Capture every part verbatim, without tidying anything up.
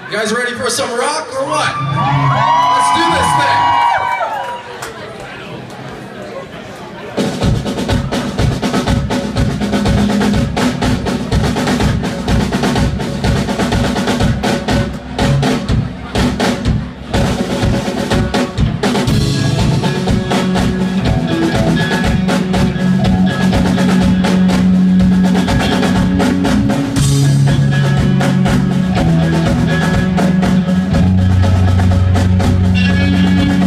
You guys ready for some rock or what? Let's do this thing. Thank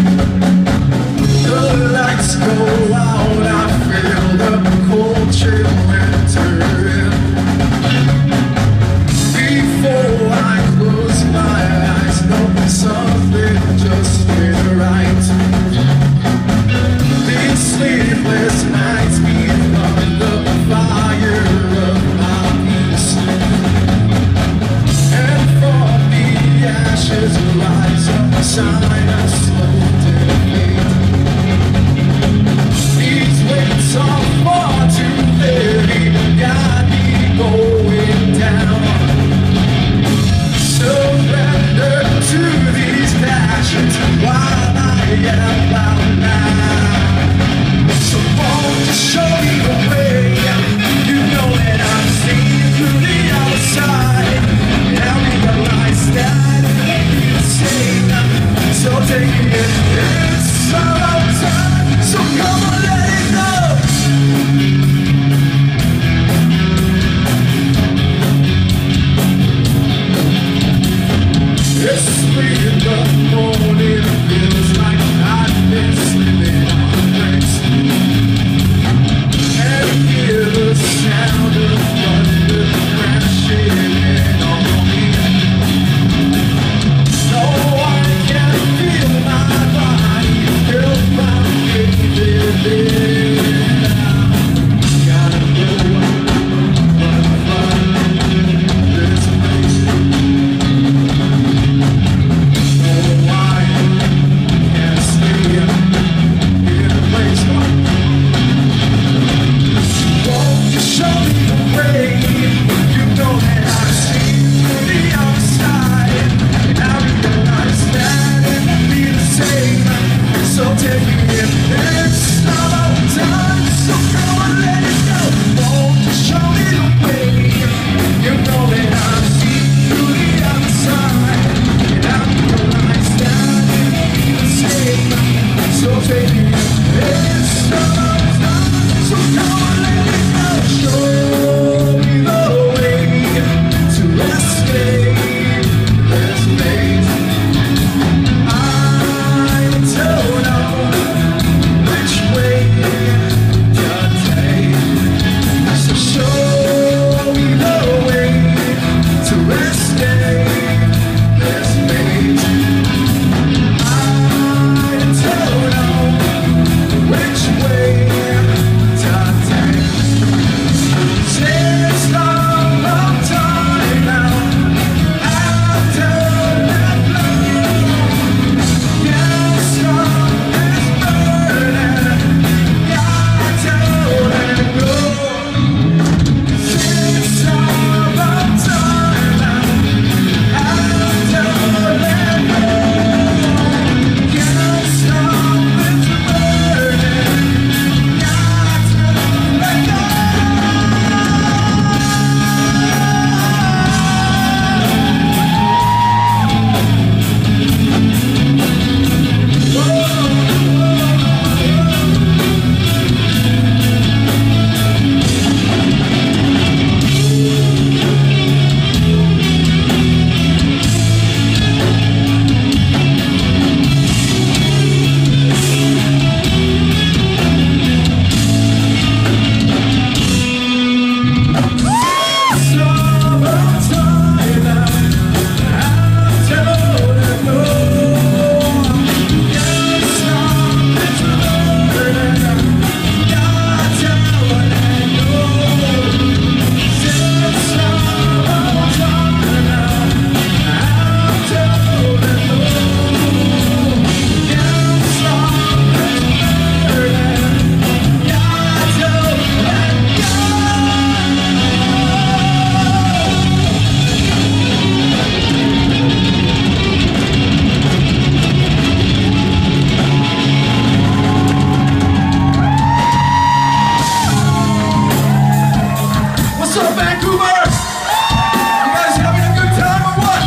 What's up, Vancouver? You guys having a good time or what?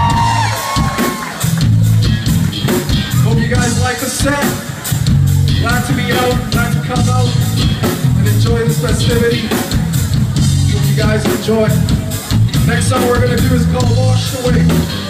Hope you guys like the set. Glad to be out, glad to come out and enjoy this festivity. Hope you guys enjoy. Next song we're gonna do is called Washed Away.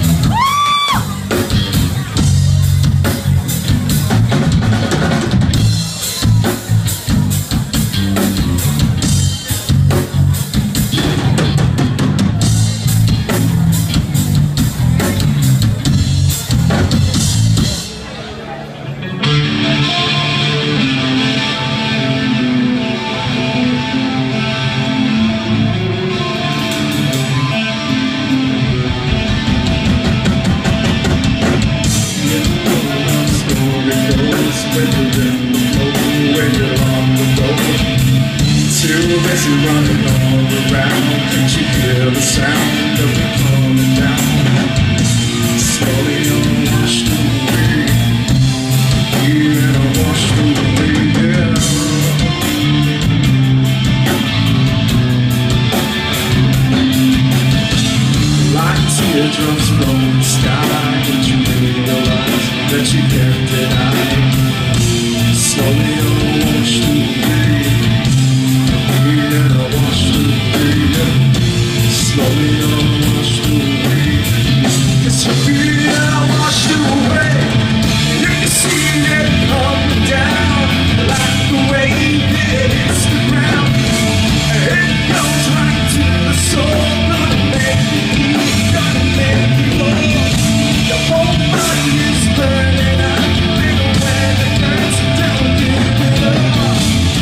Running all around, can't you hear the sound of it coming down? Slowly I'm washed away, yeah, I'm washed away, yeah. Like teardrops from the sky, but you realize that you can't deny. Slowly I'm washed away, yeah, I washed away, slowly I washed away. It's me, I washed away. You can see it coming down, like the wave that hits the ground. It goes right to the soul, gonna make you move, gonna make you whole. The whole body is burning up, and when it burns, don't give it up.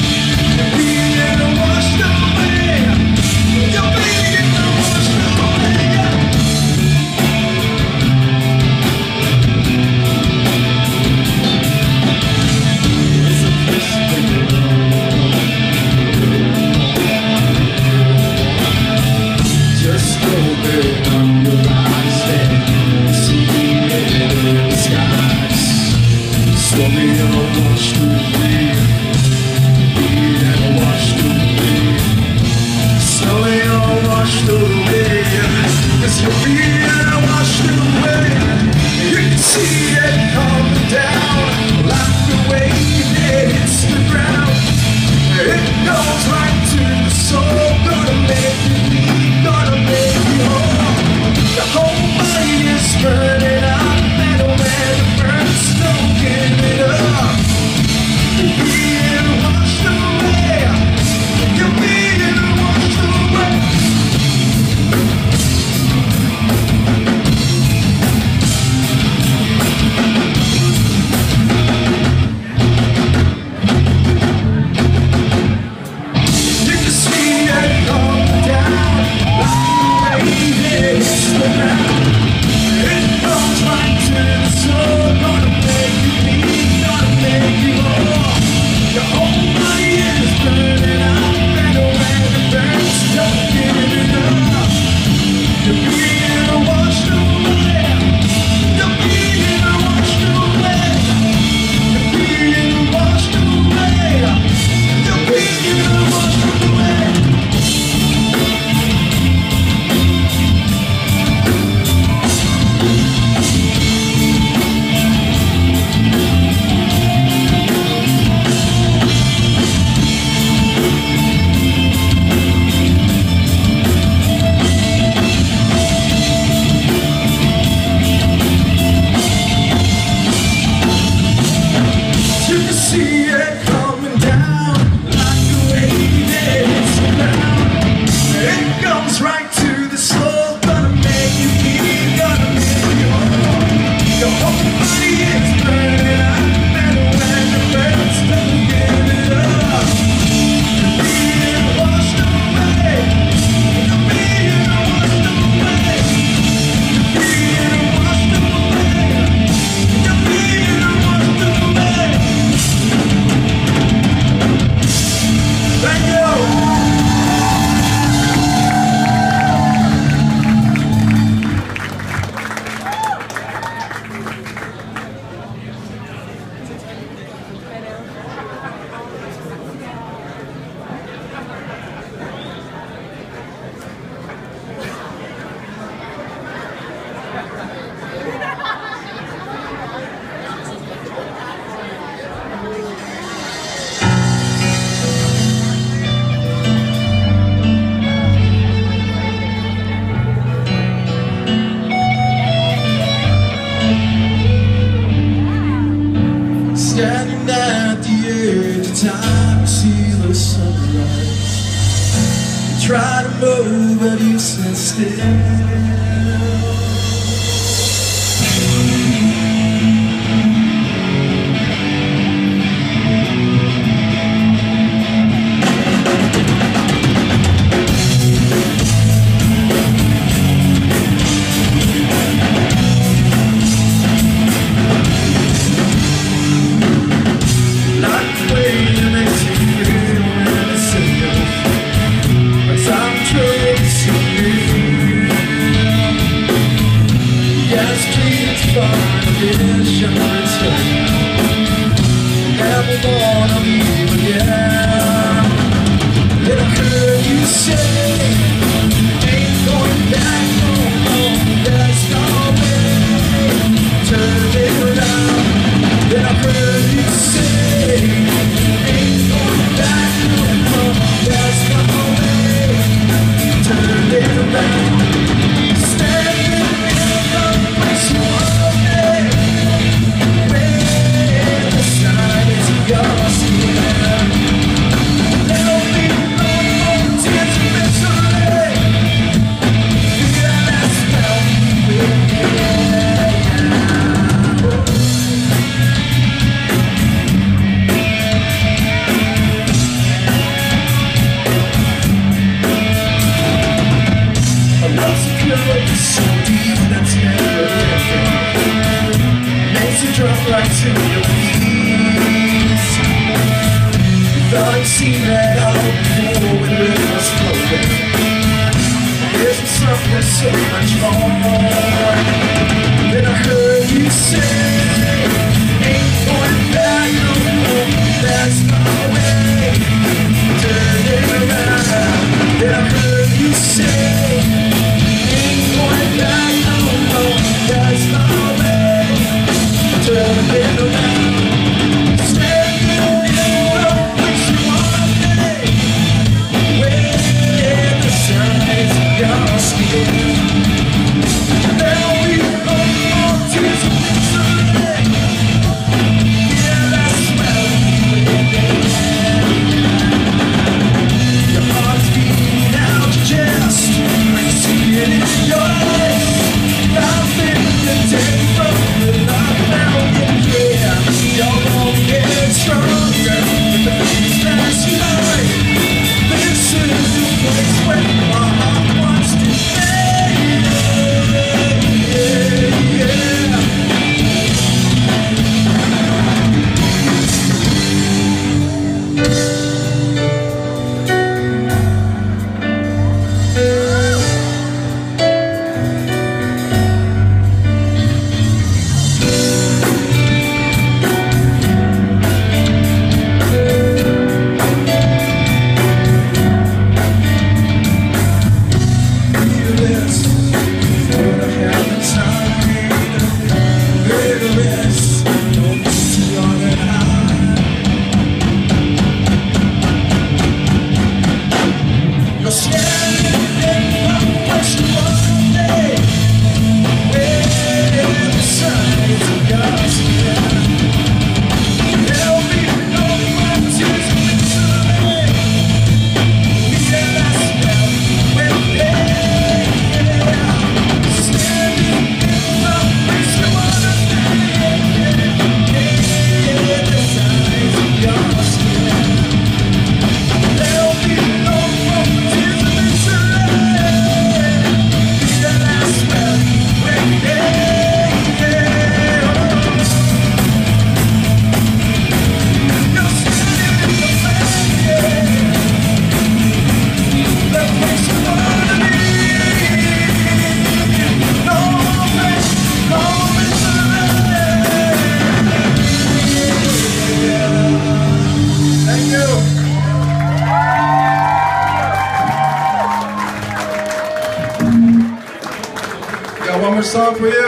Slowly I washed away, yeah, I washed away. Slowly I washed away, it's your feet I washed away. You can see it coming down, like the wave that hits the ground. It goes right to the soul, gonna make you leave, gonna make you whole. The whole body is burning up, and when it burns, don't give it up. You're being washed away, you're being washed away. You can see try to move, but you sit still. So much more than I heard you say. Ain't going back no more. That's no way. Turn it around. Than I heard you say. Ain't going back no more. That's no way. Turn it around. Stand in the place you want me. Where the sun is your skin. One more song for you.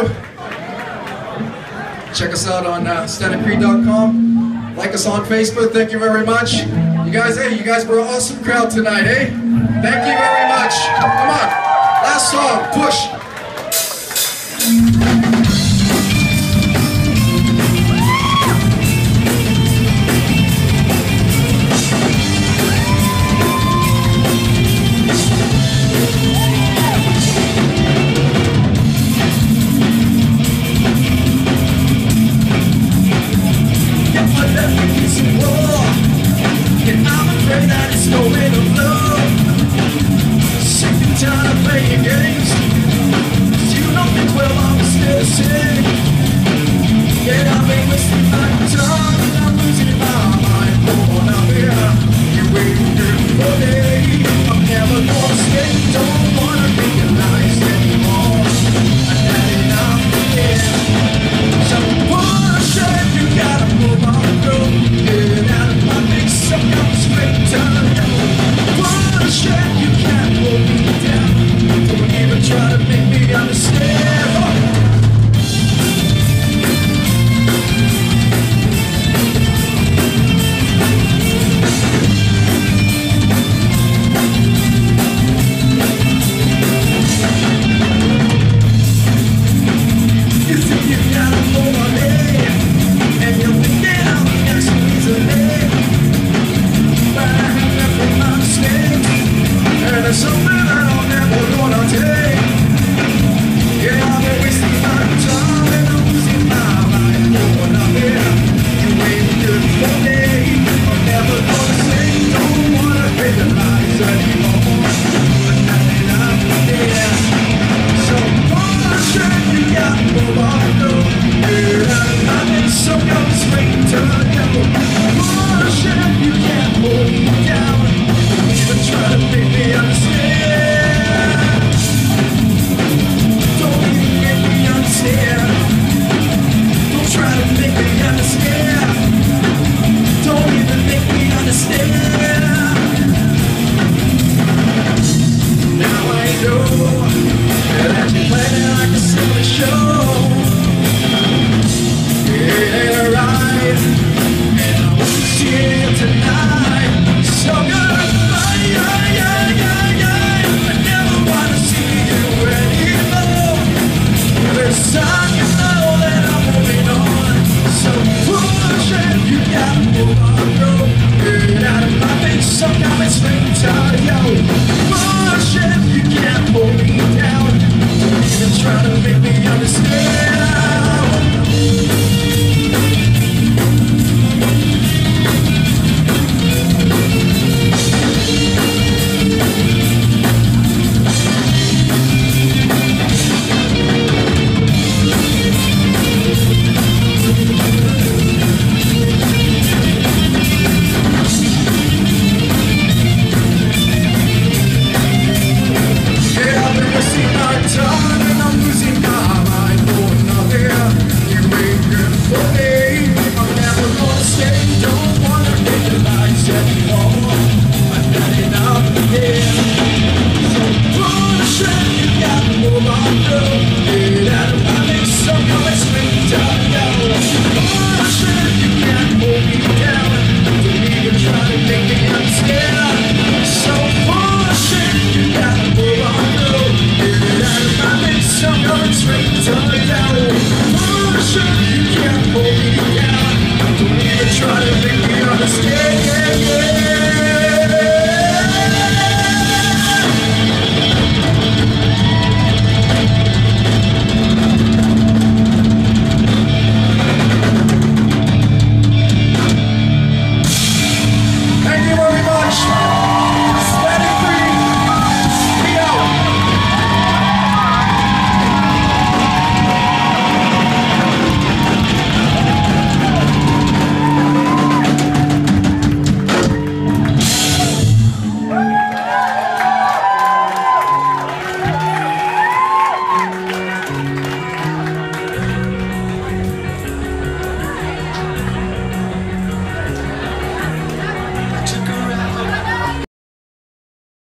Check us out on uh, Static Creed dot com. Like us on Facebook. Thank you very much. You guys, hey, you guys were an awesome crowd tonight, eh? Thank you very much. Come on. Last song. Push. playing games. Cause you know me well, I'm still sick. Yeah, I've been wasting my time and I'm losing my mind. Born out here, you're waiting for me. I'm never gonna stay, don't wanna realize anymore. I've had enough, yeah. So push it, you gotta move on through. Get out of my mix, so come straight to you. Push it, you can't hold me down. Don't even try to make me understand. There's something I'm never gonna take. Yeah, I've been wasting my time and I'm losing my mind. Going up here, you ain't good for me. I'm never gonna say, don't wanna realize anymore. But now that I'm here, so push it, you gotta move on through. Get out of my mix, so go straight to you. Push it, you can't hold me down. Don't even try to make me understand. Don't even make me understand. Don't try to make me understand. Don't even make me understand. Now I know that you're playing like a silly show. Yeah, right. And I want to see you tonight. So goodbye, yeah, yeah, yeah, yeah. I never want to see you anymore. This time you know that I'm moving on. So push it, you gotta move on, bro. Get out of my face, so now it's ring time, yo. Push it, you can't hold me down. Don't even try to make me understand.